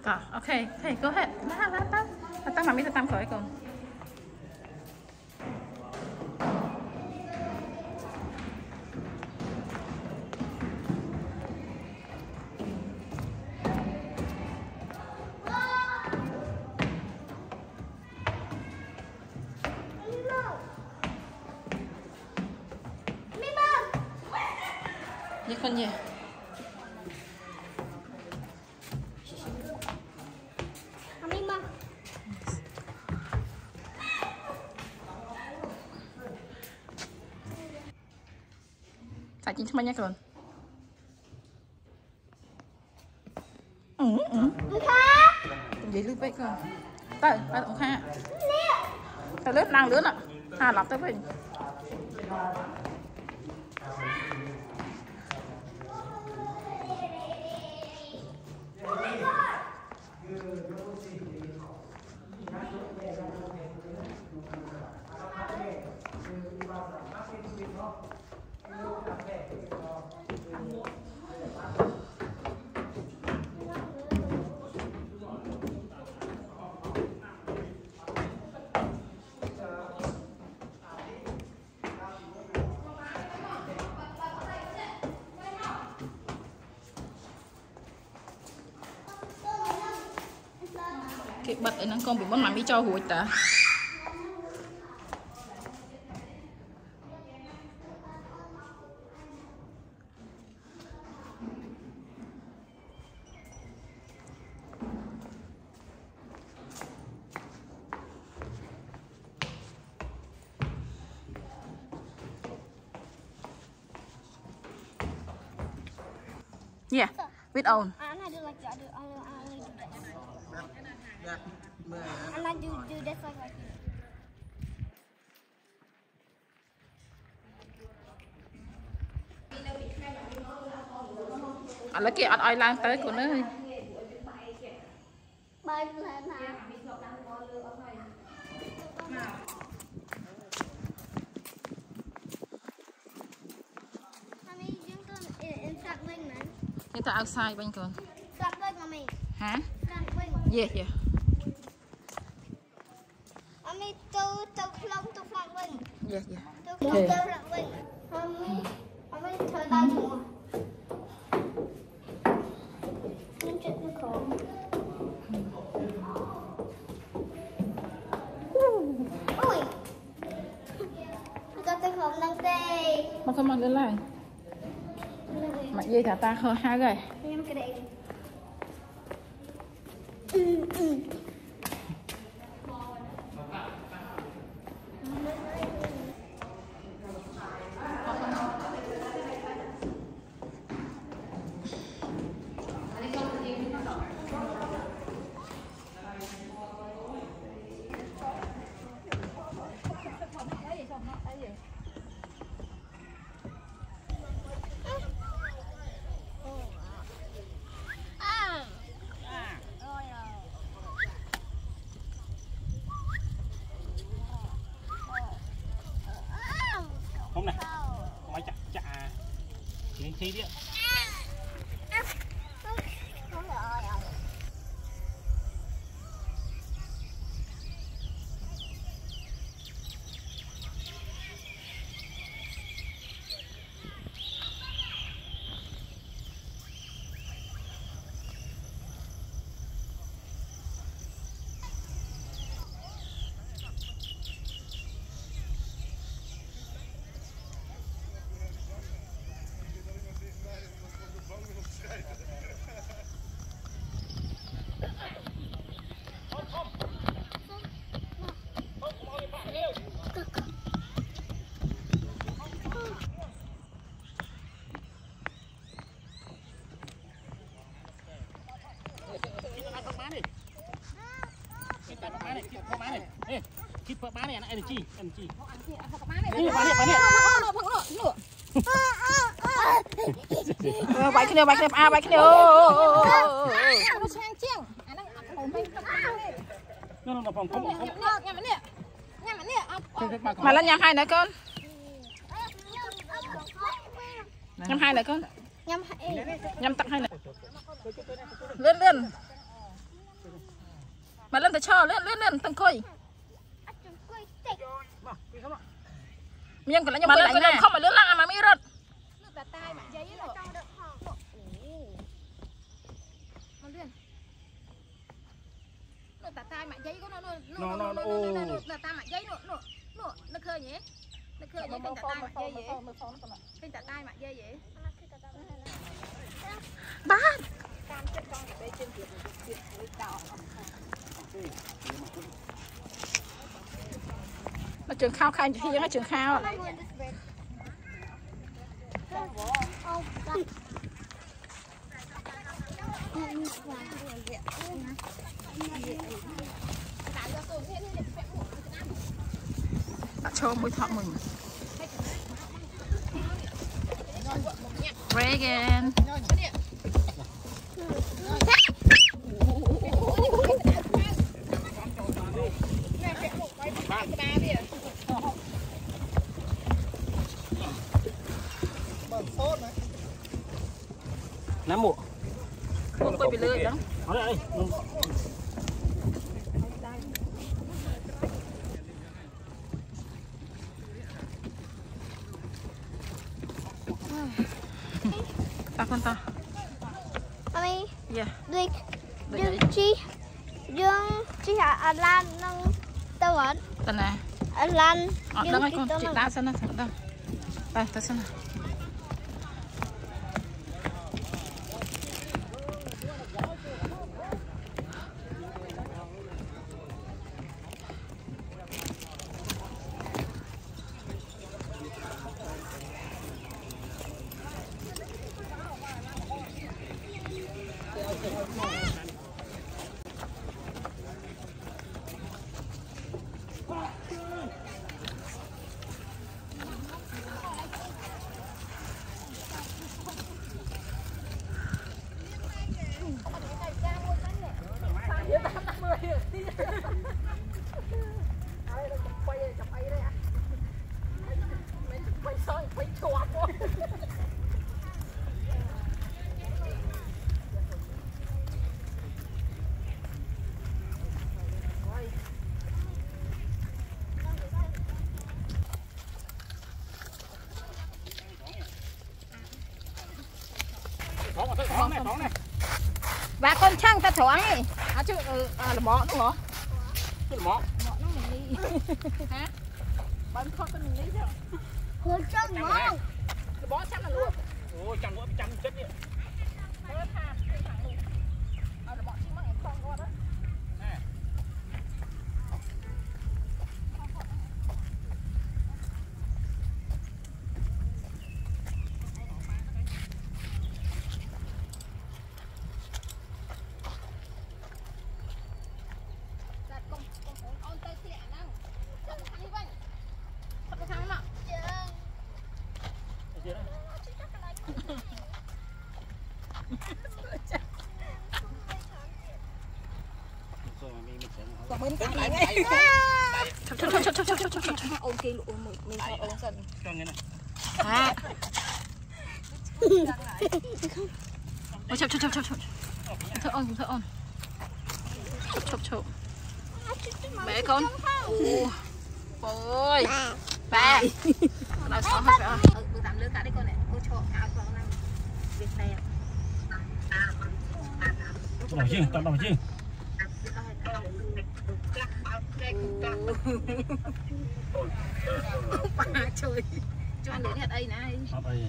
ok, go ahead. Tắt mà biết tắt khỏi con. Như con gì? Tại chính chúng mình nhé con. Vậy lưu vậy con. Tới, tới ông Kha. Tới lớp năng lớn ạ. Hà lọc tới mình. Cái bật ấy nó con bị mất mắm đi cho hụi ta. Yeah, with own. And I do like that. I only do that. And I do this like you. Anh lấy kia anh ai lan tới cô nữa. Bay lên hả? Chúng ta outside bên con. Hả? Yeah, yeah. Mommy, to flong bên. Yeah, yeah. To flong bên. Mommy, turn down more. Ui. Con tôi không năng tê. Mà không mang lên lại. Mà dây thả ta hơi hai rồi. Em cái đấy. Không này, máy chặt đến thi đi ạ. Keep up bán này anh chi. Đi bán này. Bãi cái này à bãi cái này. Nó sang chiang. Anh đang ổn bên trong này. Nó phòng không. Nhắm nè. Mà lên nhắm hai nữa con. Nhắm hai nữa con. Nhắm tặng hai nữa. Lên. mà lên tới cho lên tăng khơi miếng còn lại nhưng mà lên không phải lướt lăng mà mi rớt ta tai mà giấy có nó ta mà giấy nó khơi nhỉ nó khơi nhỉ ta tai mà giấy vậy tên ta tai mà giấy vậy ba nó trường khao khai thì nó trường khao cho mũi thọ mình Reagan nắm bộ không quay bị lưỡi đó ta con ta Mami yeah đừng chi hả Lan nâng tao vẫn tên này Lan đó ngay con chị ta xem nào đâu đây ta xem nào và con trăng ta thoáng đi chứ là mỏ đúng không cái mỏ nó mình đi hả bắn khó con mình đi chứ hứa chân mỏ cái bó chắc là luôn ôi chăn nữa chăn chết đi bên cạnh lại ngay ôn kia luôn mình phải ôn dần cho nghe này à chụp thợ ôn chụp bé con ôi ba nào sáu hết rồi tôi tạm lứa cả đấy con này cô cho áo con này việc này đầu chứ ba chơi cho anh đến hết đây này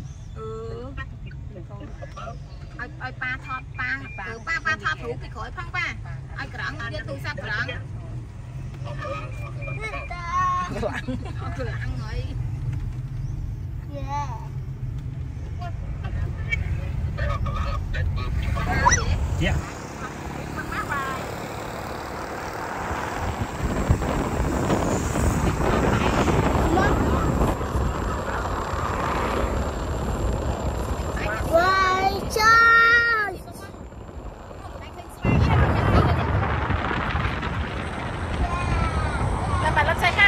ai ba thọt ba thọt thủ cái khỏi phong ba ai cẳng đi tu sa cẳng cẳng rồi yeah Bạn lên xe